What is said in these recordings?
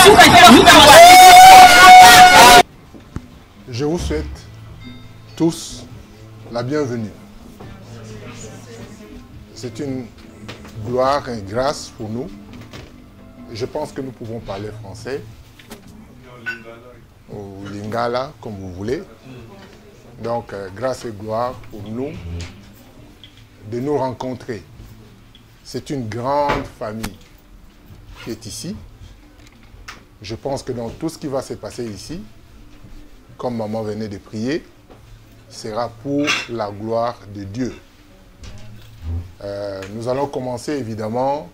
Je vous souhaite tous la bienvenue. C'est une gloire et une grâce pour nous. Je pense que nous pouvons parler français ou lingala, comme vous voulez. Donc, grâce et gloire pour nous de nous rencontrer. C'est une grande famille qui est ici. Je pense que dans tout ce qui va se passer ici, comme maman venait de prier, sera pour la gloire de Dieu. Nous allons commencer évidemment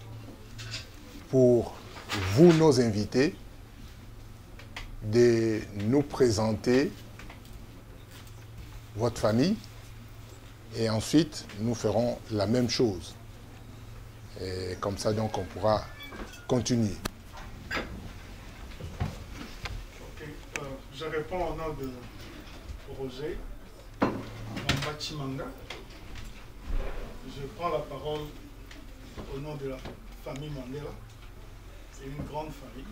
pour vous, nos invités, de nous présenter votre famille et ensuite nous ferons la même chose. Et comme ça donc on pourra continuer. Je réponds au nom de Roger Mamba. Je prends la parole au nom de la famille Mandela. C'est une grande famille.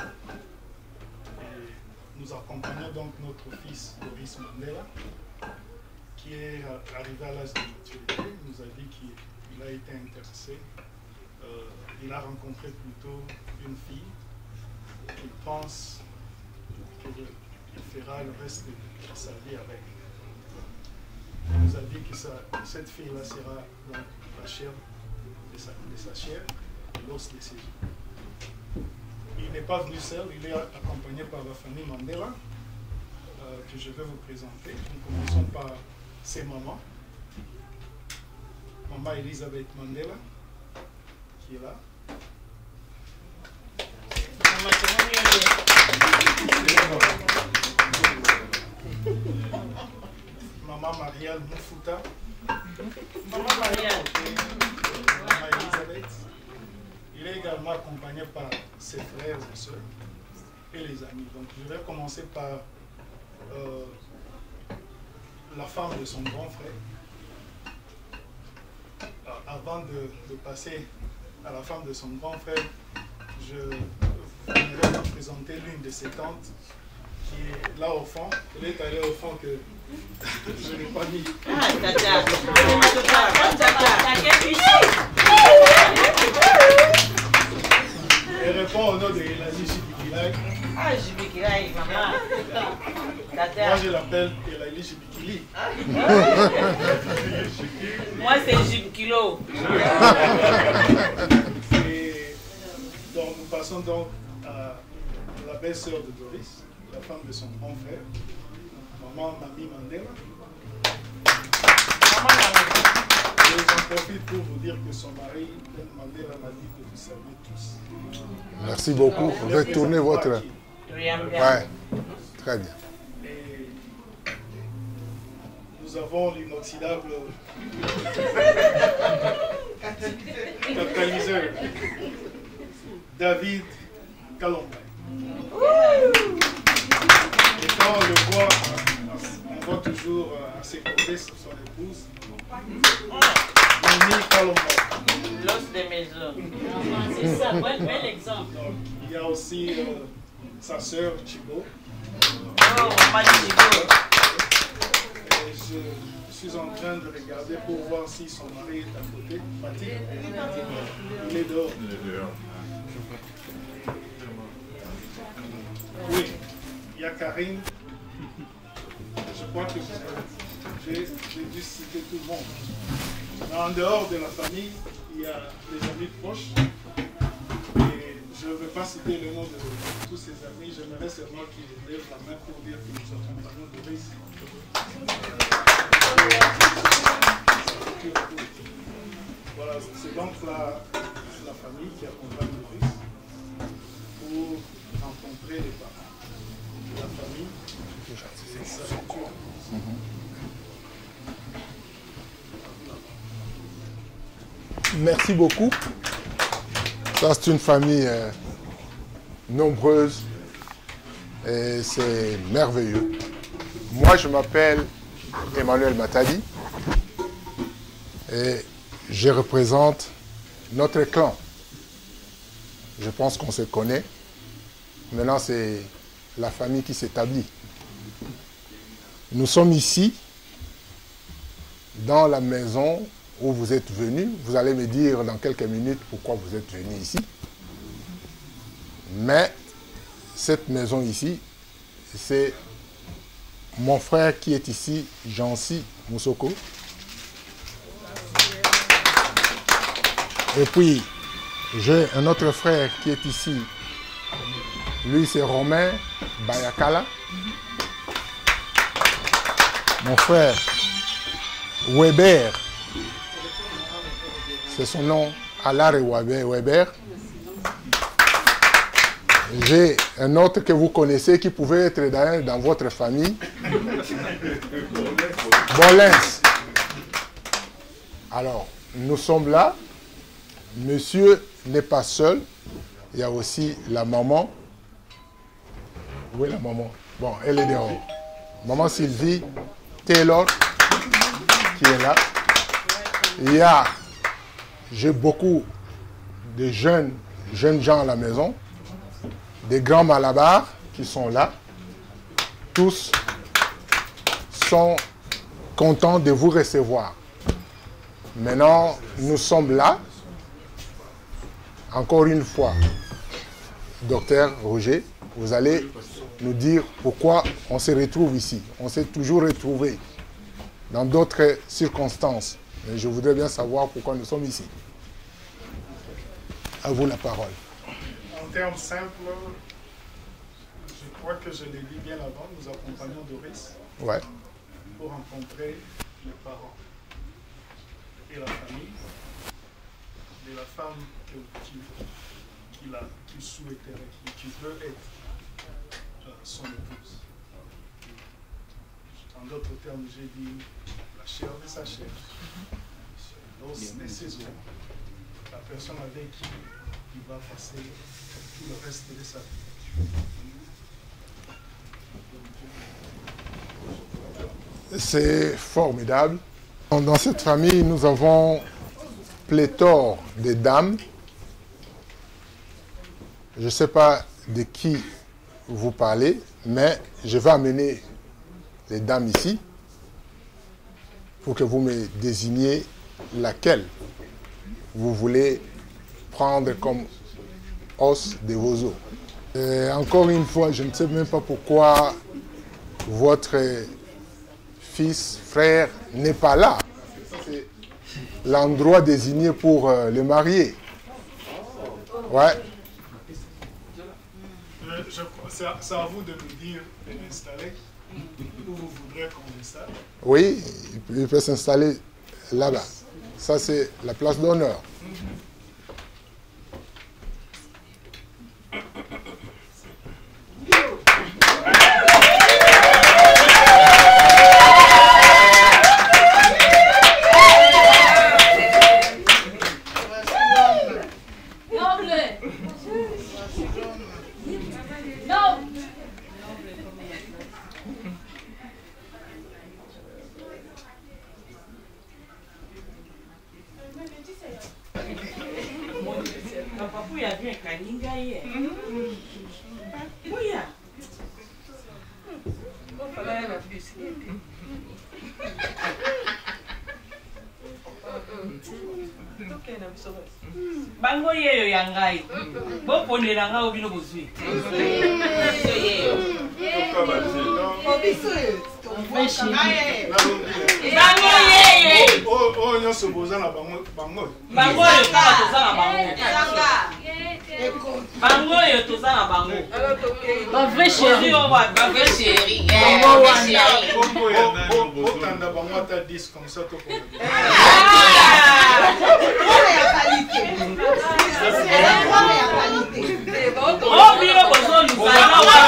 Et nous accompagnons donc notre fils Boris Mandela, qui est arrivé à l'âge de maturité. Il nous a dit qu'il a été intéressé. Il a rencontré plutôt une fille qu'il pense qu'il fera le reste de sa vie avec. Il nous a dit que cette fille-là sera donc la chair de sa chair et l'os de ses os. Il n'est pas venu seul, il est accompagné par la famille Mandela, que je vais vous présenter. Nous commençons par ses mamans. Maman Elisabeth Mandela, qui est là. Maman Marielle Moufuta. Maman Marielle. Maman Elisabeth. Il est également accompagné par ses frères et sœurs et les amis. Donc je vais commencer par la femme de son grand frère. Avant de passer à la femme de son grand frère, je voudrais vous présenter l'une de ses tantes qui est là au fond. Elle est allée au fond que je n'ai pas mis. Elle répond au nom de Elali Jibikilai. Ah, Jibikilai, maman. Moi, je l'appelle Elali Jibikili. Moi, c'est Jibikilo. Et donc, nous passons donc à la belle-sœur de Doris, la femme de son grand frère, maman Mami Mandela. Et j'en profite pour vous dire que son mari, Ben Mandela, m'a dit que vous savez tous. Merci beaucoup. Retournez votre... Ouais, très bien. Et nous avons l'inoxydable catalyseur David Kalomba. Et quand on le voit, on voit toujours à ses côtés son épouse, Mimi Kalomba. L'os des maisons. C'est ça, bel exemple. Donc, il y a aussi sa sœur Chibo. Oh, maman Chibo. Et je suis en train de regarder pour voir si son mari est à côté. Patrick, il est dehors. Oui, il y a Karine. Je crois que j'ai dû citer tout le monde. Mais en dehors de la famille, il y a les amis proches. Et je ne vais pas citer le nom de tous ces amis. J'aimerais seulement qu'ils lèvent la main pour dire que nous accompagnons Doris. Voilà, c'est donc la famille qui accompagne Doris pour rencontrer les parents de la famille. Merci beaucoup. Ça, c'est une famille nombreuse et c'est merveilleux. Moi, je m'appelle Emmanuel Matadi et je représente notre clan. Je pense qu'on se connaît. Maintenant, c'est la famille qui s'établit. Nous sommes ici, dans la maison où vous êtes venus. Vous allez me dire dans quelques minutes pourquoi vous êtes venus ici. Mais cette maison ici, c'est mon frère qui est ici, Jancy Moussoko. Et puis, j'ai un autre frère qui est ici. Lui, c'est Romain Bayakala. Mon frère Weber, c'est son nom, Alare Weber. J'ai un autre que vous connaissez qui pouvait être dans votre famille. Bolens. Alors, nous sommes là. Monsieur n'est pas seul. Il y a aussi la maman. Où est la maman? Bon, elle est dehors. Maman Sylvie Taylor qui est là. Il y a, j'ai beaucoup de jeunes gens à la maison. Des grands malabars qui sont là. Tous sont contents de vous recevoir. Maintenant, nous sommes là. Encore une fois, docteur Roger, vous allez nous dire pourquoi on se retrouve ici. On s'est toujours retrouvé dans d'autres circonstances. Mais je voudrais bien savoir pourquoi nous sommes ici. À vous la parole. En termes simples, je crois que je l'ai dit bien avant, nous accompagnons Doris pour rencontrer les parents et la famille de la femme qu'il souhaiterait, qui veut être son épouse. En d'autres termes, j'ai dit la chair de sa chair, l'os de ses os, la personne avec qui il va passer tout le reste de sa vie. C'est formidable. Dans cette famille, nous avons pléthore de dames. Je ne sais pas de qui vous parlez, mais je vais amener les dames ici pour que vous me désigniez laquelle vous voulez prendre comme os de vos os. Et encore une fois, je ne sais même pas pourquoi votre fils, frère n'est pas là. C'est l'endroit désigné pour le marier. Ouais. C'est à vous de nous dire de l'installer où vous voudrez qu'on l'installe. Oui, il peut s'installer là-bas. Ça, c'est la place d'honneur. Bango yeyo yangai. Bo ponera nga obino bozui. Bango yeyo. Oh nyoso boza na bango. Bango yo kaka toza na bango. Bango yo toza na bango. Ba vrai chéri o wa, ba vrai chéri. Bango wana. Otanda bango ata 10 comme ça to ko. Oh bino bozo lusa.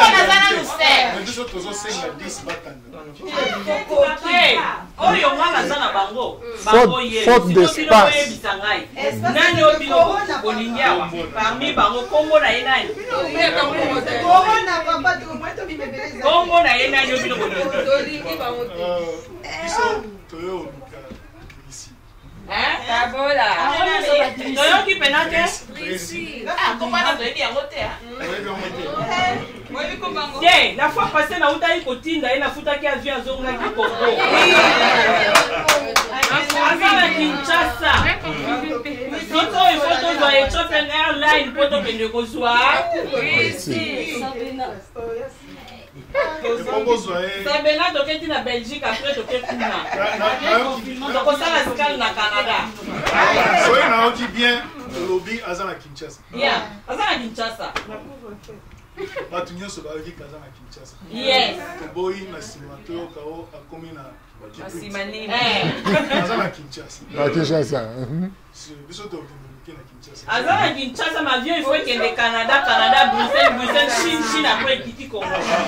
Oyo mwana zana bango. Bango ye. Faute d'espace. Nani obino bolingiawa. Parmi bango Kongo na ye nani. Kongo na ye nani obino bolingiawa. Iso toyo luka ici. toyoki pena te te la fois passée nautaki kotinda ye nafutaki avion azongaki Congo aza na Kinshasa soki oyo ifo tozwa Ethiopian Airline mpo tokende kozwa Sabena toketi na Belgique après toke kuna tokosala escale na Canada soki nayoki bien olobi aza na Kinshasa aza na Kinshasa bato nyonso bayoki aza na Kinshasa toboyi na nsima toyoka o akomi na aza na Kinshasa biso tokende na Kinshasa aza na Kinshasa ma avion il faut ekende Canada Bruxelles Chine après ekiti Congo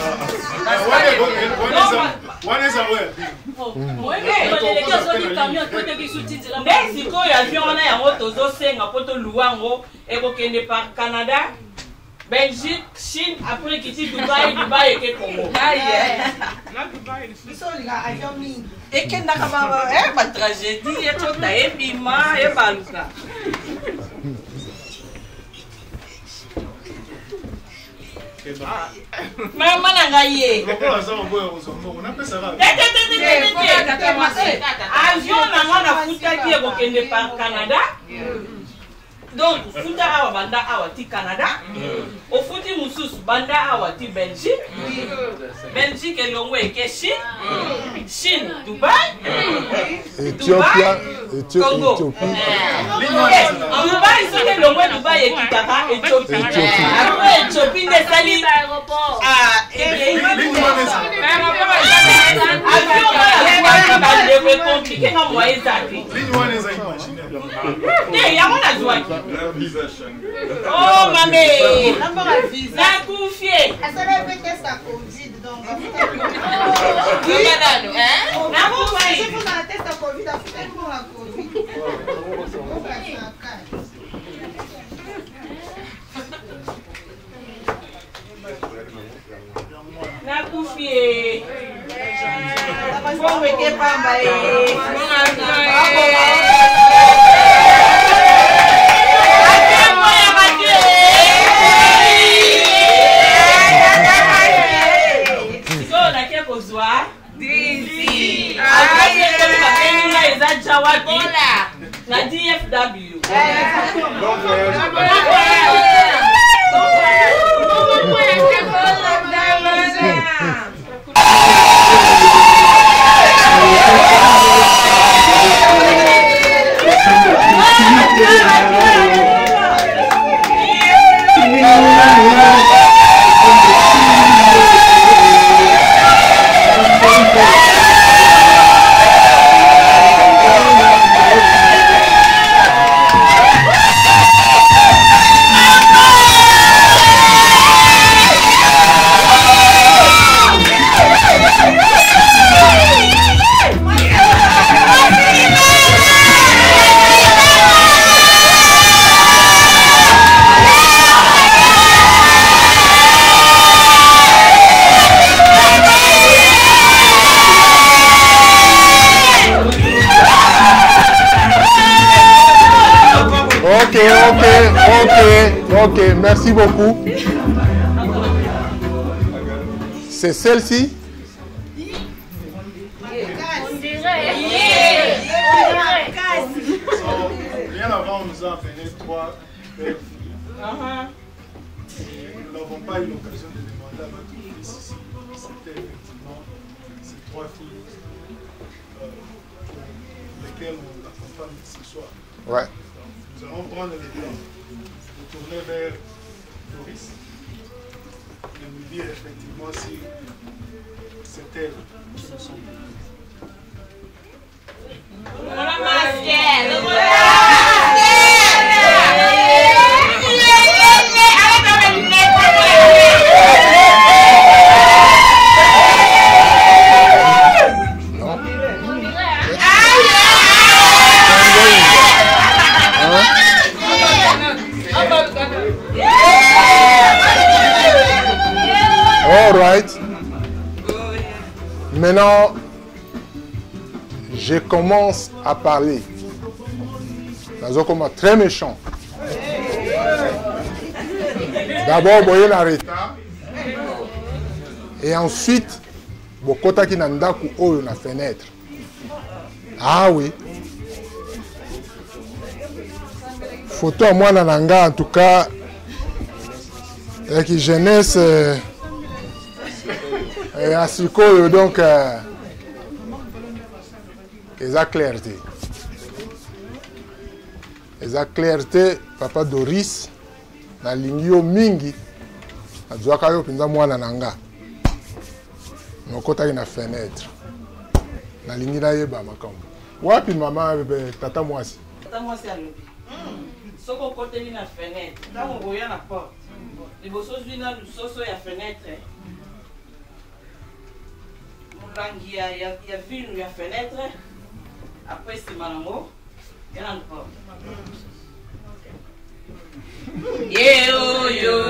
wana eza oyo nde sikoyo avion wana yango tozosenga mpo toluwa yango ekokende par Canada Belgique, Chine, après qui Dubaï et Congo. Et qui n'a pas de tragédie, et tout a épima et baluka. Maman n'a gaillé. Avion n'a pas foutu qui est au par Canada. Donc, futa awa banda awa ti Canada, au futi mususu banda awa ti Belgique, Belgique elongo eke Chine, Dubaï, Congo. Dubaï soki elongo Dubaï ekitaka Éthiopie. Après Éthiopie nde sali compliqué na moyen zaki. Ne yango na zwaki. Oh mamé, na confié. Asala peut test à Covid donc. Oui madame, hein? Na confié. C'est pour la test à Covid, après pour la Covid. Na confié. Faut me que pamba la DFW. Ok, merci beaucoup. C'est celle-ci? Bien avant, on nous a amené 3 pères. Nous n'avons pas eu l'occasion de demander à notre fils si c'était effectivement ces 3 filles pour lesquelles on l'accompagne ce soir. Ouais. Nous allons prendre le temps de tourner vers Doris et nous dire effectivement si c'est elle qui nous semble. All right. Maintenant, je commence à parler. nazo comme très méchant. D'abord, boye na retard. Et ensuite, bokota ki na ndaku oyo na fenêtre. Ah oui. Photo à moi nanga en tout cas. Avec jeunesse. Et à Sikoyo donc. Eza clarté. Eza clarté, papa Doris. Na lingio mingi. Azwaka yo pinza mwana nanga. Nokota na fenêtre. Na lingi na yeba makambo. Wapi mama tata mwasi? Tata mwasi alobi. Soko koteli na fenêtre. Tango boya na porte. Liboso zwi na lusoso ya fenêtre. Mulangi ya vinu ya fenêtre. Après sima nango. Yana porte. Yo yo.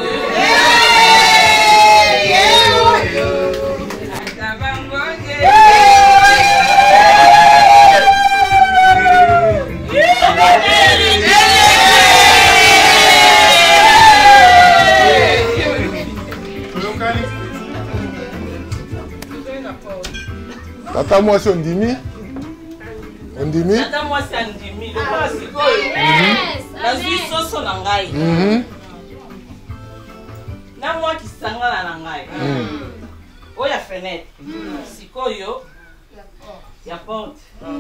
Tata mwasi ondimi? Ondimi? Tata mwasi ondimi. Lokola sikoyo. Nazwi soso na ngai. Na mwa kisangala na ngai. Oya fenêtre. Sikoyo. Ya porte.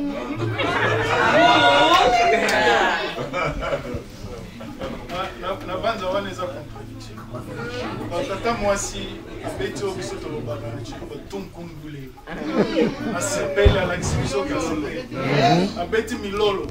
Na banza wana eza contradiction. Tata mwasi abeti oyo biso tolobaka na chikoba tonkungule. Asepele alakisi biso kasepele. Abeti milolo.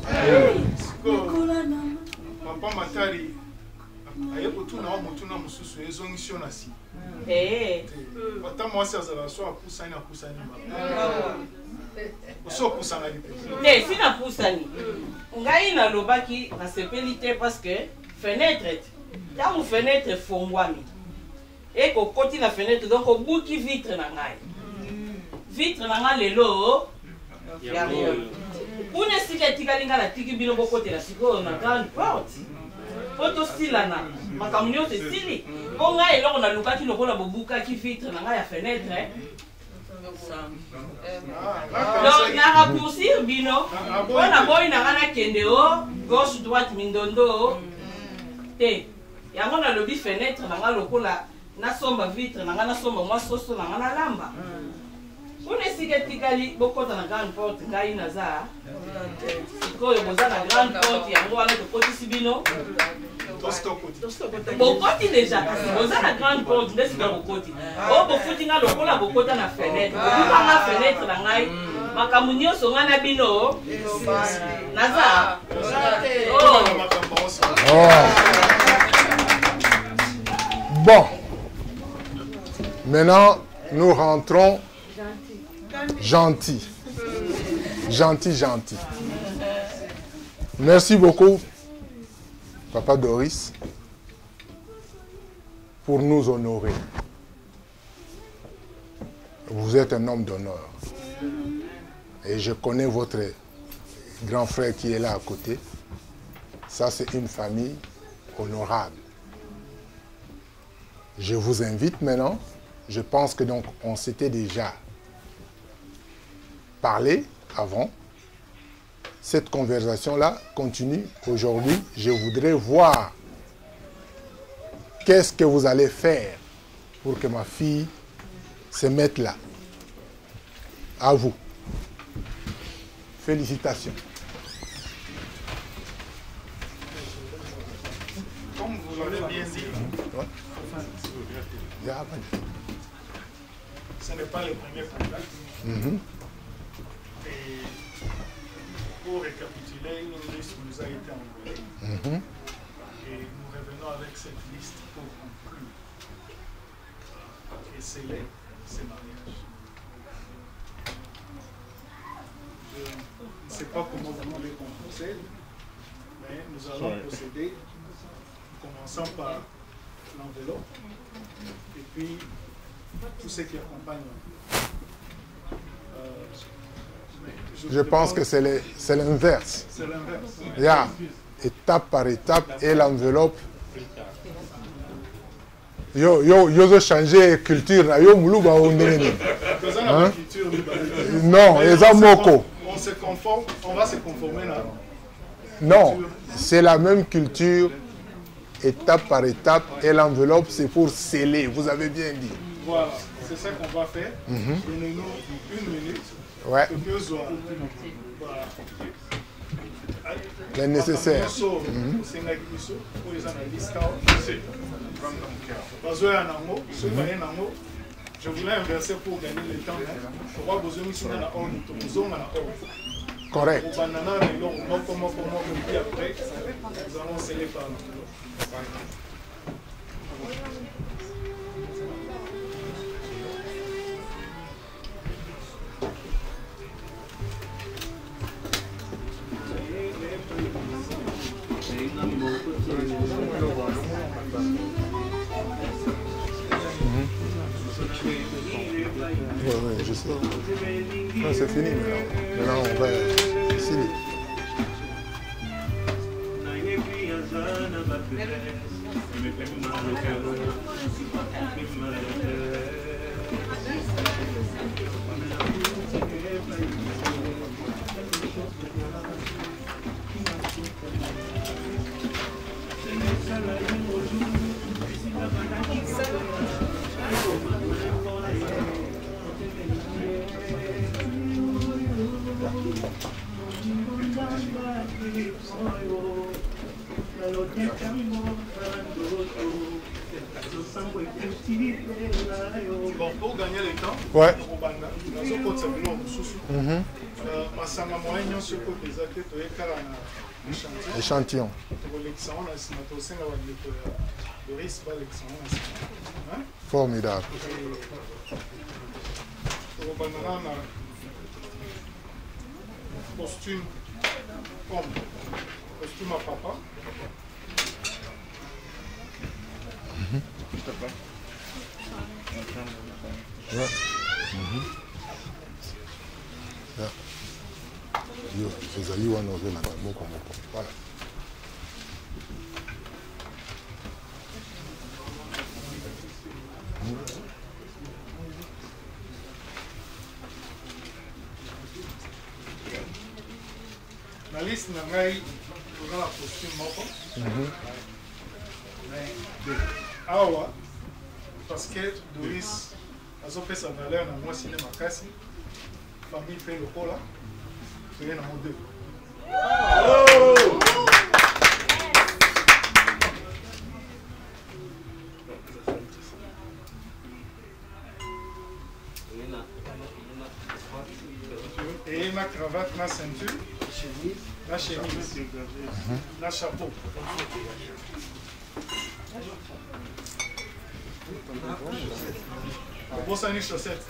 Papa Makari aye kotuna wa motuna mosusu ezongisi yo na si. Tata mwasi azala so apusani ba. Oso pusana lipe. Sina pusani. Ngai nalobaki nasepeli te parce que fenêtre. Tango fenêtre fongwami. Eko koti na fenêtre donc obuki vitre na ngai. Vitre na ngai lelo ya mo. Une sika tikalinga la tiki bino bokote la siko na grande porte. Poto stila na makamnyo te stili. Ko ngai eloko na lukaki lokola bobuka ki vitre na ngai ya fenêtre. Donc na raccourcir bino. Wana boy na ngana kende o gauche droite mindondo. Te yango na lobi fenêtre na ngalo kola na somba vitre na ngana somba mwa soso na ngana lamba. Kuna sike tikali bokota na grande porte ngai naza. Sikoyo boza na grande porte yango wana to koti sibino. Bokoti déjà kasi boza na grande porte ndesi ba bokoti. O bofuti nga lokola bokota na fenêtre. Bokuka na fenêtre na ngai. Makambo nyonso ngana bino. Naza. Bon. Maintenant, nous rentrons gentil. Gentil. Merci beaucoup, Papa Doris, pour nous honorer. Vous êtes un homme d'honneur. Et je connais votre grand frère qui est là à côté. Ça, c'est une famille honorable. Je vous invite maintenant. Je pense que donc on s'était déjà parlé avant. Cette conversation-là continue aujourd'hui. Je voudrais voir qu'est-ce que vous allez faire pour que ma fille se mette là. À vous. Félicitations. Comme vous l'avez bien dit, ce n'est pas le premier contact. Et pour récapituler, une liste nous a été envoyée. Et nous revenons avec cette liste pour conclure et sceller ces mariages. Je ne sais pas comment vous voulez qu'on procède, mais nous allons procéder en commençant par l'enveloppe et puis tout ce qui accompagne. Je pense que c'est l'inverse. C'est l'inverse. Yeah. étape par étape, et l'enveloppe. Yo changer culture na yo muluba ondene. Non, eza moko. On se conforme, on va se conformer là. Non, c'est la même culture, étape par étape, et l'enveloppe c'est pour sceller, vous avez bien dit. Voilà, c'est ça qu'on va faire. Donnez-nous 1 minute. Ouais. Que nous voilà. Le nécessaire. Je voulais inverser pour gagner le temps. Correct. Nous allons sceller par Oui, je sais. Non, c'est fini maintenant. Maintenant, on va sceller. Bon, pour gagner le temps, ouais. Échantillon. Formidable. Costume comme costume à papa. Ouais. Yo, ezali wana ozolanda moko moko. Voilà. La liste n'a pas eu la costume moko. Awa, parce que Doris a fait sa valeur dans moi cinéma Kassi, famille fait le cola, c'est un en deux. Et ma cravate, ma ceinture, la chemise, la chapeau. Bon, ça une chaussette.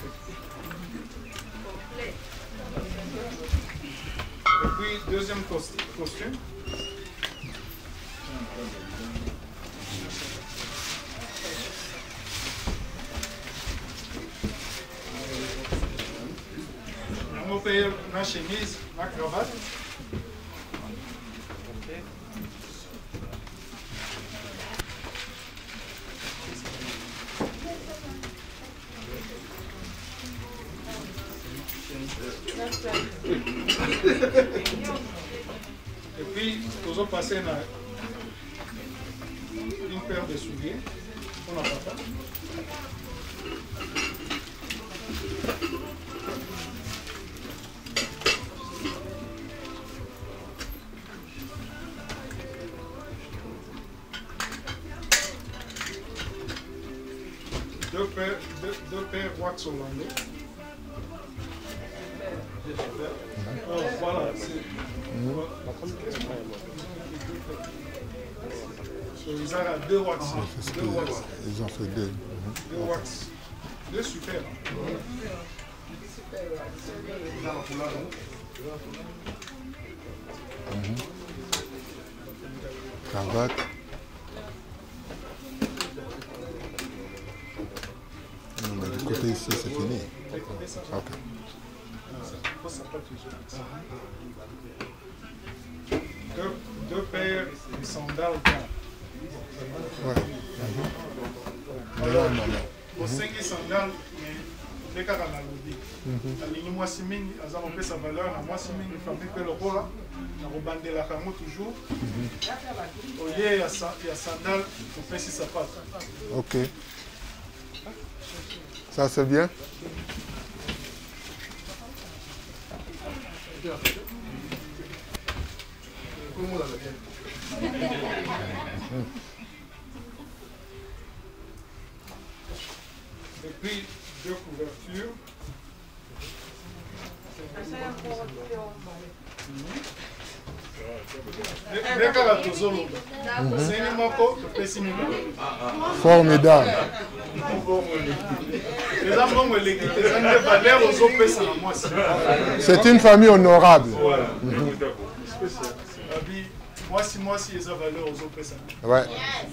Et puis, deuxième costume. On va payer ma chemise, ma cravate. Et puis, nous allons passer une paire de souliers pour la papa. Deux paires wax hollandais. Oh, voilà, c'est... Ils ont deux wax. Ils ont fait deux. Deux wax. Deux super. Cravate. Non, mais du côté ici, c'est fini. Ok. 2 paires de sandales blancs. Ouais. Alors, au 5 sandales, mais kaka na lobi. Alingi mwasi mingi, aza kopesa valeur na mwasi mingi, famille pe lokola, na kobandela kango toujours. Au lieu ya sandales, kopesi sapato. Ok. Ça c'est bien. Et puis 2 couvertures. Nekaka tozoloba. Seni moko topesi mibale. Formidable. Eza mbongo eleki te, eza nde valeur ozopesa na mwasi. C'est une famille honorable. Voilà. Abi mwasi eza valeur ozopesa. Ouais.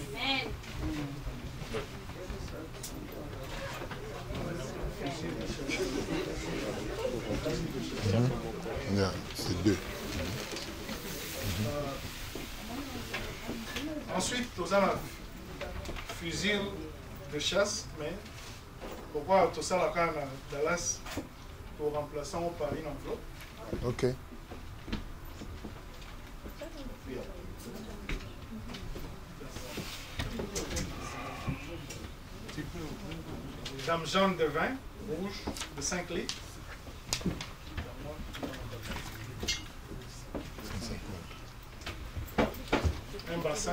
Yeah, c'est 2. Ensuite, nous avons un fusil de chasse, mais pourquoi tout ça la canne à Dallas pour remplacer au Paris en enveloppe. Ok. Dame jaune de vin, rouge, de 5 litres. Un bassin.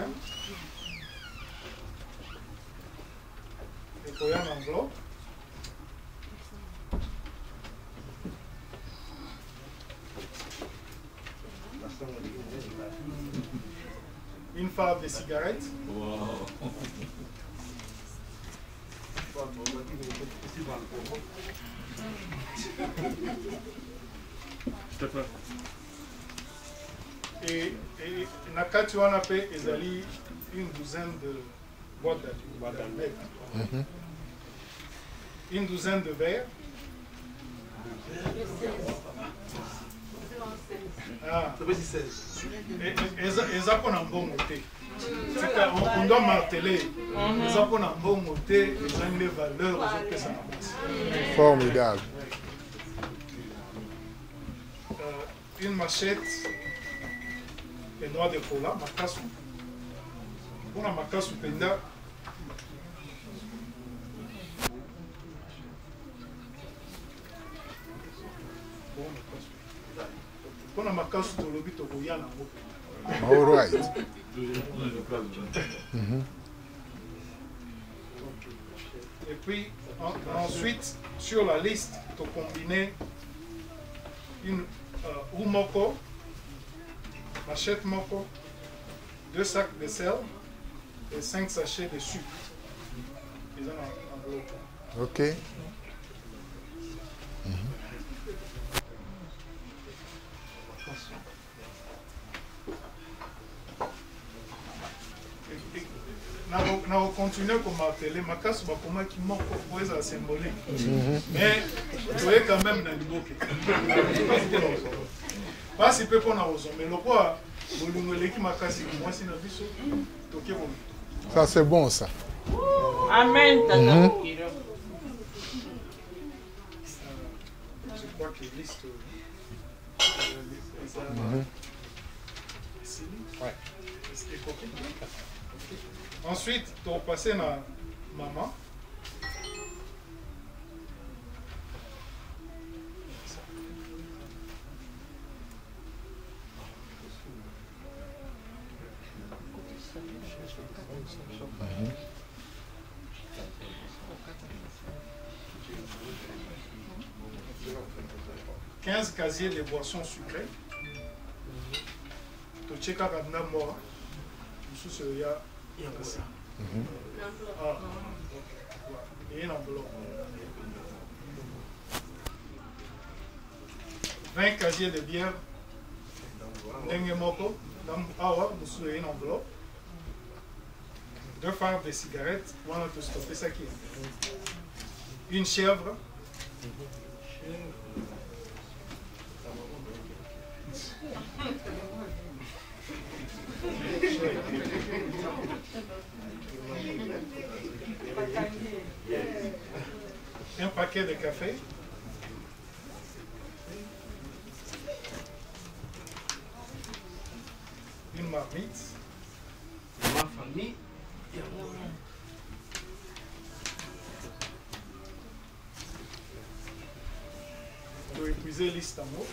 Et pour y en enveloppe. Une fave de cigarettes. Wow. Et nakati wana pe ezali une douzaine de boîtes d'allumettes. Une douzaine de verres. Ah. Eza pona mbongo te. On doit marteler. Eza pona mbongo te, eza une valeur ozopesa na mwasi. Formidable. Une machette et noix de cola, makasu. Pour la makasu penda. Pour la makasu tolobi tokoya na ngo. All right. Et puis ensuite sur la liste tu combiner une moko, machette moko, 2 sacs de sel et 5 sachets de sucre. Ils ont en bloc. Ok. Na continuer comme marteler, ma casse va comment qui manque pour être symbolique. Mais tu es quand même dans le bloc. Pas si peu qu'on a osé, mais le quoi, ça c'est bon ça. Amen. Je crois que liste. Ouais. Ensuite, tu vas passer à maman. « 15 casiers de boissons sucrées. Tu checkes à la mort. Tu sais, il y a ça. Ah, et une enveloppe. 20 casiers de bière. Nengemoko. Awa, vous avez une enveloppe. 2 phares de cigarettes. On va te stopper ça qui est. Une chèvre. Un paquet de café. Une marmite. Ma famille. On doit épuiser liste à mots.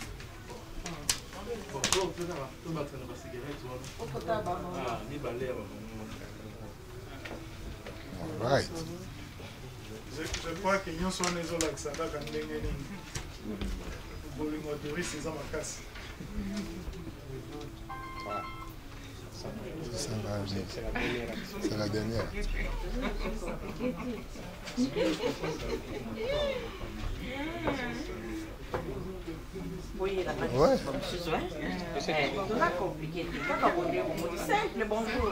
Right. Je crois que nous sommes les autres qui sont C'est la dernière. Oui, la Ouais. C'est pas compliqué. C'est pas compliqué. C'est simple, bonjour.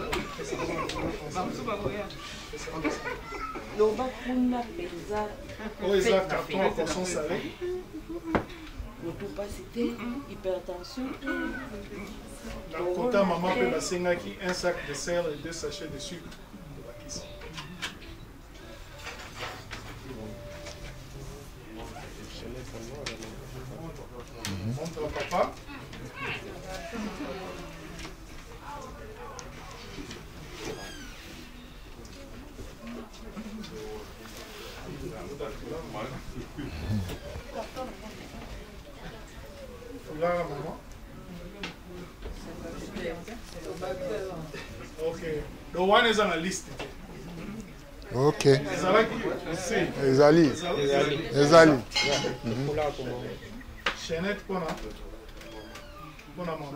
Loba kuna pesa. Oh, ils ont carton à poisson salé. Le tout pas c'était hypertension. La quota maman peut passer un sac de sel et 2 sachets de sucre. Montre à papa. Foulard à maman. Ok. The one is on a list. Ok. Ezali. Ezali. Chaînette pour la maman.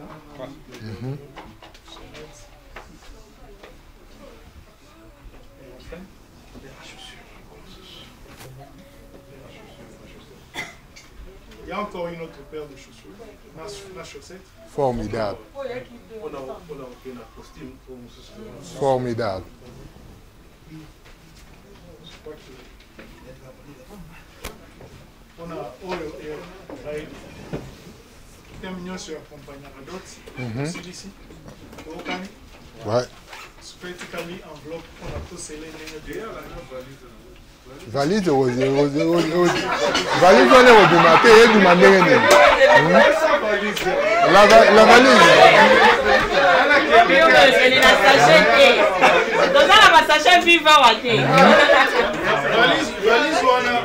Il y a encore une autre paire de chaussures. La chaussette. Formidable. Formidable. On a Olo et un mignon sur accompagné à d'autres. C'est ici. Ouais. Spécifically enveloppe, on a tous scellé les valise valise on est au matin et du matin. La valise. C'est la sachet. Dans la sachet vivant à thé. Valise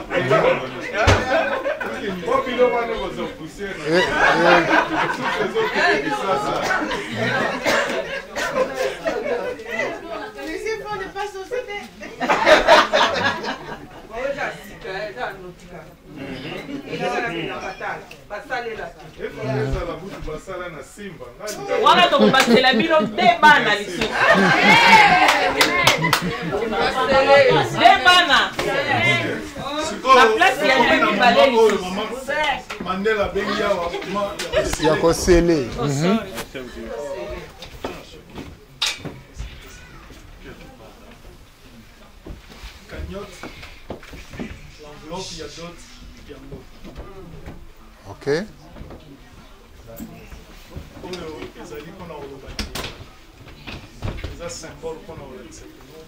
Wana to basela bino de bana lisu. De bana. La place ya de balé lisu. Mandela bengi awa. Ya ko sele. Cagnotte. L'enveloppe, il y a d'autres. Ok. C'est un symbole qu'on a accepté.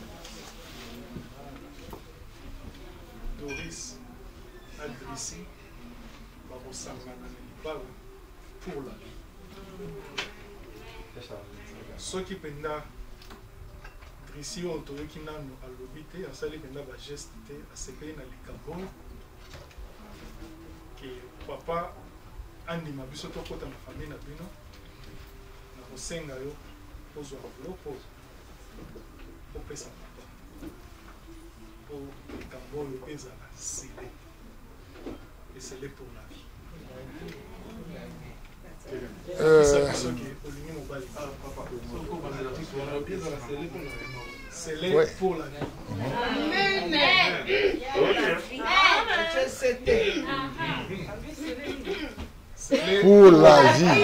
Doris Adrissi pour la vie. Ceux qui pendant Drissi ont trouvé qu'il n'a pas l'obité, à salir pendant la geste, à se payer dans les cabots. Que papa andima biso tokota na famille na bino na kosenga yo ozwa enveloppe opesa papa po likambo oyo ezala scellé et scellé pour la vie. Soki olingi mobali scellé pour la vie. Pour la vie.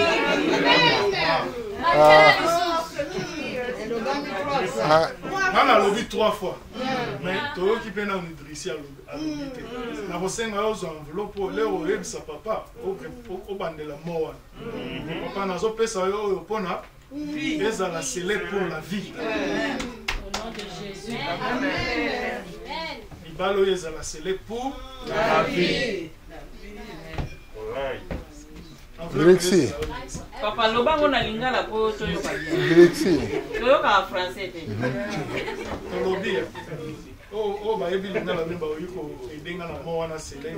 On a lobby 3 fois. Mais tout qui peut nous dresser à l'obité. Na kosenga yo enveloppe leo yebisa papa au bande la mort. Papa nazo pesa yo pona ezala scellé pour la vie. Au nom de Jésus. Amen. Libala oyo ezala scellé pour la vie. Drexy. Papa lobango na lingala po toyoka bien. Drexy. Toyoka français te. Tolobi. Oh bayebi lingala mbe baoyi ko edenga na mo wana scellé.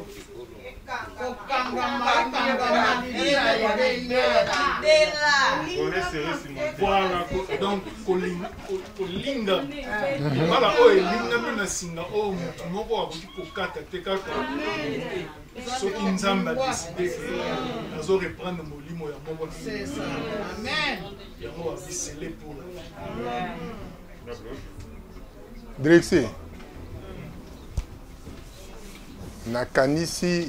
Voilà, donc kolinga voilà oyo elingami na singa oyo motu moko akoki kokata te kaka soki nzambe adeside ke azoreprendre molimo ya moko na yango babisele pour la Drexy. Nakanisi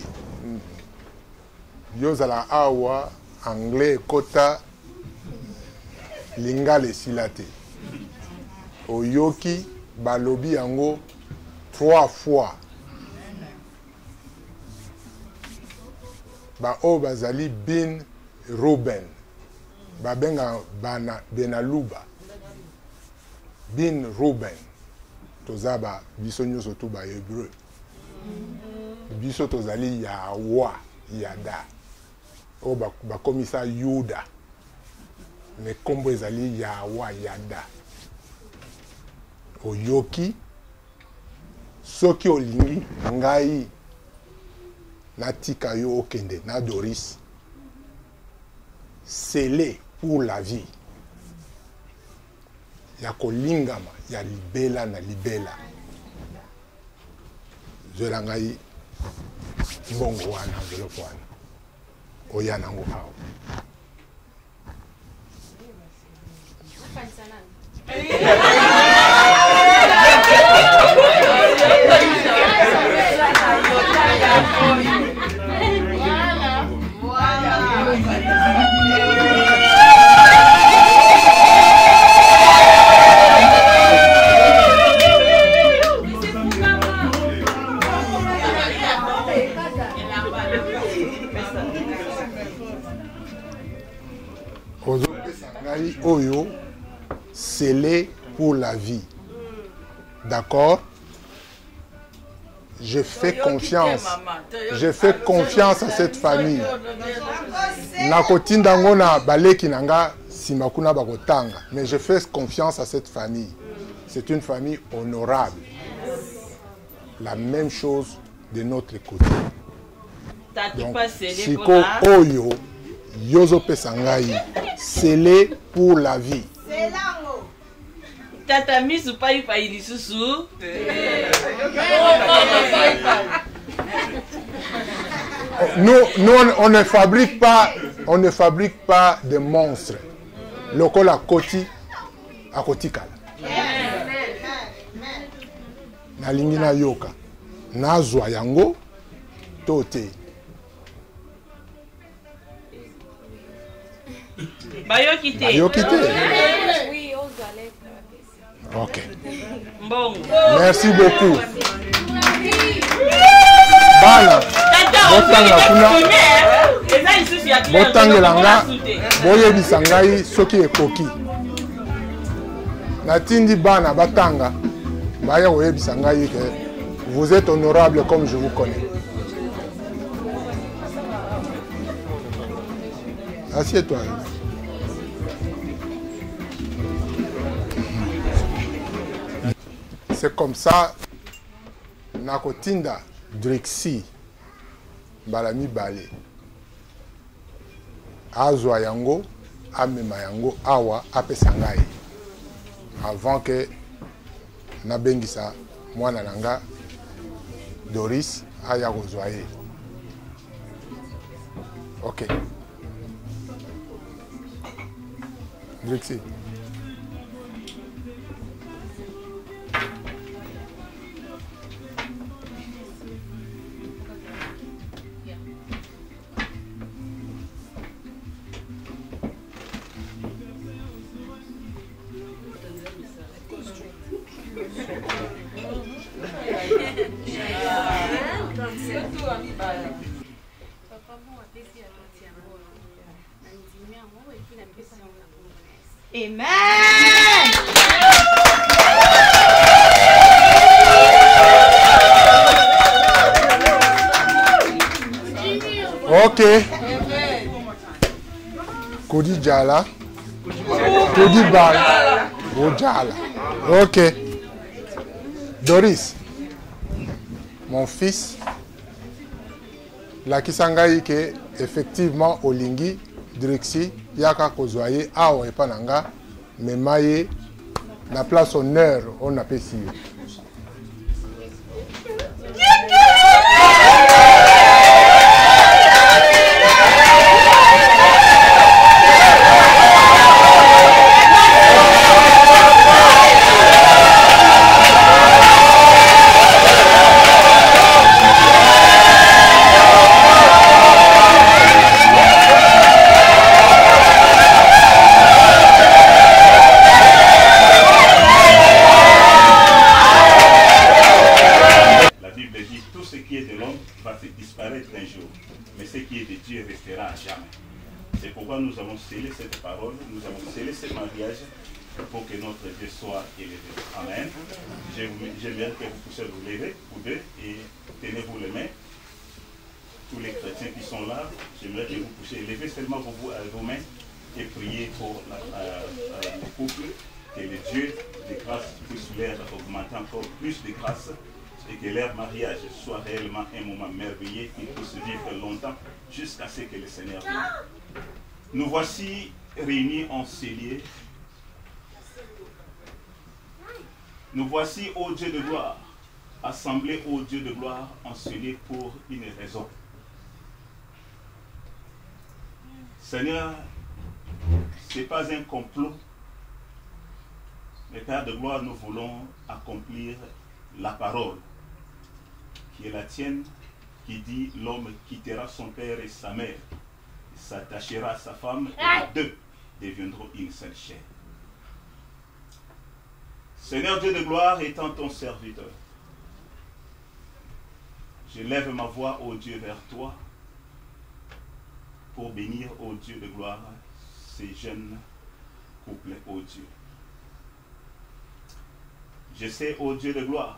yozala awa anglais kota lingala esila te. Oyoki balobi yango 3 fois. Ba o bazali bin Ruben. Babenga bana Benaluba. Bin Ruben. Tozaba biso nyonso tu ba hébreu. Biso tozali Yawa Yada. O bakomisa Yuda. Mais kombo ezali Yawa Yada. Oyoki soki olingi ngai natika yo okende na Doris. Scellé pour la vie. Ya kolingama ya libela na libela. Zwela ngai mbongo wana envelope wana. Oya nango hao. Oyo, scellé pour la vie. D'accord? Je fais confiance. Je fais confiance à cette famille. Nakotinda ngona baleki nanga simakuna bakotanga. Mais je fais confiance à cette famille. C'est une famille honorable. La même chose de notre côté. Donc, Siko Oyo, Yozo Pesangai, scellé pour la vie. Tata misu pai pai lisusu. Nous on ne fabrique pas de monstres. Lokola koti akotikala. Nalingi na yoka. Nazwa yango tote. Bayoki te. Bayoki te. Ok. Bon. Merci beaucoup. Bana. Botanga kuna. Botanga nga. Boyebisa ngai soki ekoki. Natindi bana batanga. Baya oyebisa ngai ke vous êtes honorable comme je vous connais. Assieds-toi. C'est comme ça, Nakotinda Drexy Balami Bale Azwa yango, amema yango awa apesangai. Avant que nabengisa mwana nanga Doris aya kozwa ye. Ok. Drexy. Papa mo apesi ya toti yango na ndimi yango ekina mpesa yango na Congolais. Amen. Ok. Kodi Djala. Kodi Bal. Djala. Ok. Doris, mon fils, la Kisangaï que effectivement Olingi, Drixi, Yaka Kozwaye, Awa et Pananga, mais Maye, la place honneur, on appelle si. Un jour, mais ce qui est de Dieu restera à jamais. C'est pourquoi nous avons scellé cette parole, nous avons scellé ce mariage pour que notre Dieu soit élevé. Amen. J'aimerais que vous puissiez vous lever, vous deux, et tenez-vous les mains. Tous les chrétiens qui sont là, j'aimerais que vous puissiez lever seulement vos mains et prier pour le couple, que le Dieu de grâce puisse leur augmenter encore plus de grâce, et que leur mariage soit réellement un moment merveilleux, qu'ils puissent vivre longtemps jusqu'à ce que le Seigneur vienne. Nous voici réunis en cellier. Nous voici, ô Dieu de gloire, assemblés, ô Dieu de gloire, en cellier pour une raison. Seigneur, ce n'est pas un complot, mais Père de gloire, nous voulons accomplir la parole qui est la tienne, qui dit l'homme quittera son père et sa mère, s'attachera à sa femme, et les deux deviendront une seule chair. Seigneur Dieu de gloire, étant ton serviteur, je lève ma voix, ô Dieu, vers toi, pour bénir, ô Dieu de gloire, ces jeunes couples, ô Dieu. Je sais, ô Dieu de gloire,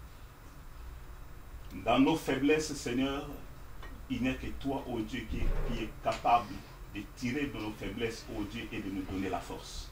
dans nos faiblesses, Seigneur, il n'est que toi, ô Dieu, qui est capable de tirer de nos faiblesses, ô Dieu, et de nous donner la force.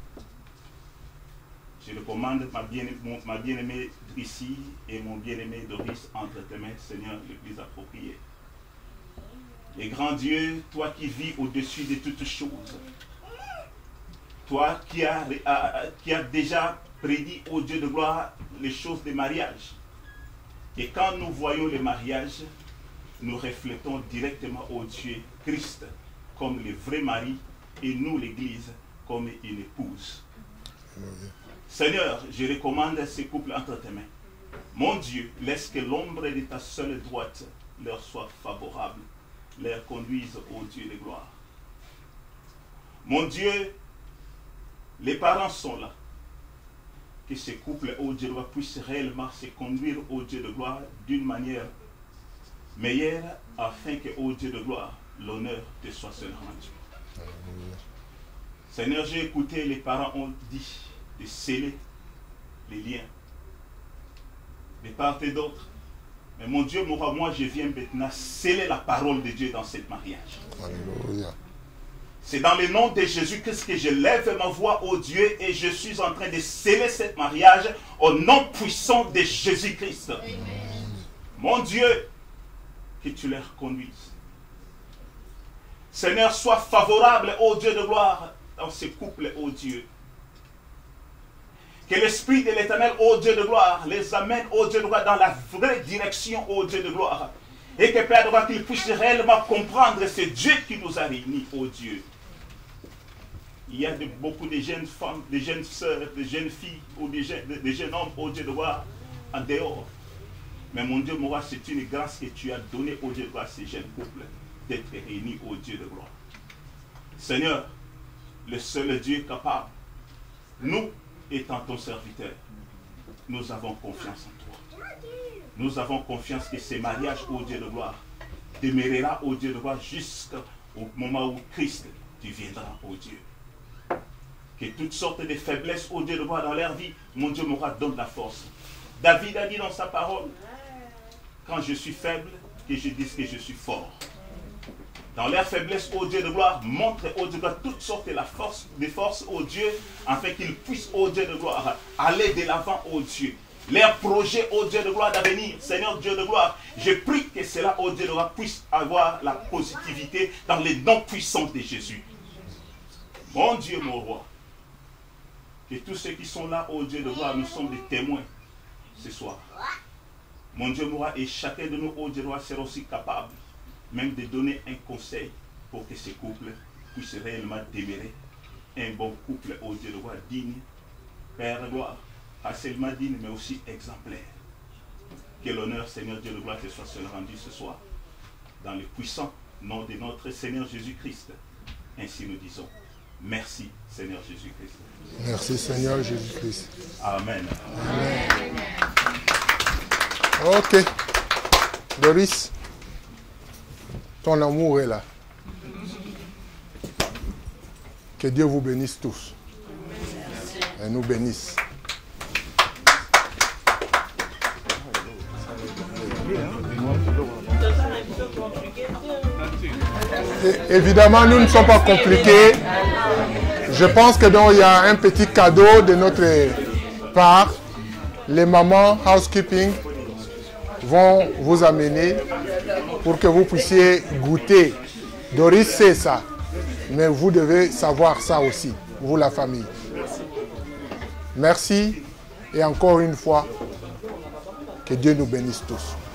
Je recommande ma bien-aimée Drissi et mon bien-aimé Doris entre tes mains, Seigneur, le plus approprié. Et grand Dieu, toi qui vis au-dessus de toutes choses, toi qui as déjà prédit, ô Dieu de gloire, les choses des mariages. Et quand nous voyons le mariage, nous reflétons directement au Dieu Christ comme le vrai mari et nous, l'Église, comme une épouse. Seigneur, je recommande ces couples entre tes mains. Mon Dieu, laisse que l'ombre de ta seule droite leur soit favorable, leur conduise au Dieu de gloire. Mon Dieu, les parents sont là. Que ces couples, ô Dieu de gloire, puissent réellement se conduire, ô Dieu de gloire, d'une manière meilleure, afin que, ô Dieu de gloire, l'honneur te soit seul rendu. Seigneur, j'ai écouté, les parents ont dit de sceller les liens de part et d'autre. Mais mon Dieu, mon roi, moi je viens maintenant sceller la parole de Dieu dans ce mariage. Alléluia. C'est dans le nom de Jésus-Christ que je lève ma voix au Dieu et je suis en train de sceller ce mariage au nom puissant de Jésus-Christ. Mon Dieu, que tu leur conduises. Seigneur, sois favorable, ô Dieu de gloire, dans ce couple, ô Dieu. Que l'Esprit de l'Éternel, ô Dieu de gloire, les amène, ô Dieu de gloire, dans la vraie direction, ô Dieu de gloire. Et que Père de gloire, qu'ils puissent réellement comprendre ce Dieu qui nous a réunis, ô Dieu. Il y a beaucoup de jeunes femmes, de jeunes sœurs, de jeunes filles ou de jeunes hommes, ô Dieu de gloire, en dehors. Mais mon Dieu, mon roi, c'est une grâce que tu as donnée, ô Dieu de gloire, à ces jeunes couples, d'être réunis, ô Dieu de gloire. Seigneur, le seul Dieu capable, nous, étant ton serviteur, nous avons confiance en toi. Nous avons confiance que ce mariage, ô Dieu de gloire, demeurera, ô Dieu de gloire, jusqu'au moment où Christ, tu viendras, ô Dieu. Que toutes sortes de faiblesses, oh Dieu de gloire, dans leur vie, mon Dieu m'aura donne la force. David a dit dans sa parole, quand je suis faible, que je dise que je suis fort. Dans leur faiblesse, ô Dieu de gloire, montre, ô Dieu de gloire, toutes sortes de forces, ô Dieu, afin qu'ils puissent, ô Dieu de gloire, aller de l'avant, ô Dieu. Leurs projets, ô Dieu de gloire, d'avenir, Seigneur Dieu de gloire, je prie que cela, ô Dieu de gloire, puisse avoir la positivité dans les noms puissants de Jésus. Mon Dieu, mon roi, que tous ceux qui sont là, ô Dieu de gloire, nous sommes des témoins ce soir. Mon Dieu, mon roi, et chacun de nous, ô Dieu de gloire, sera aussi capable même de donner un conseil pour que ce couple puisse réellement demeurer un bon couple, ô Dieu de gloire, digne, Père de gloire, pas seulement digne, mais aussi exemplaire. Que l'honneur, Seigneur Dieu de gloire, te soit seul rendu ce soir, dans le puissant nom de notre Seigneur Jésus-Christ. Ainsi nous disons, merci Seigneur Jésus-Christ. Merci Seigneur Jésus-Christ. Amen. Amen. Ok. Doris, ton amour est là. Que Dieu vous bénisse tous. Et nous bénisse. Et évidemment, nous ne sommes pas compliqués. Je pense que donc il y a un petit cadeau de notre part. Les mamans housekeeping vont vous amener pour que vous puissiez goûter. Doris sait ça, mais vous devez savoir ça aussi, vous la famille. Merci et encore une fois, que Dieu nous bénisse tous.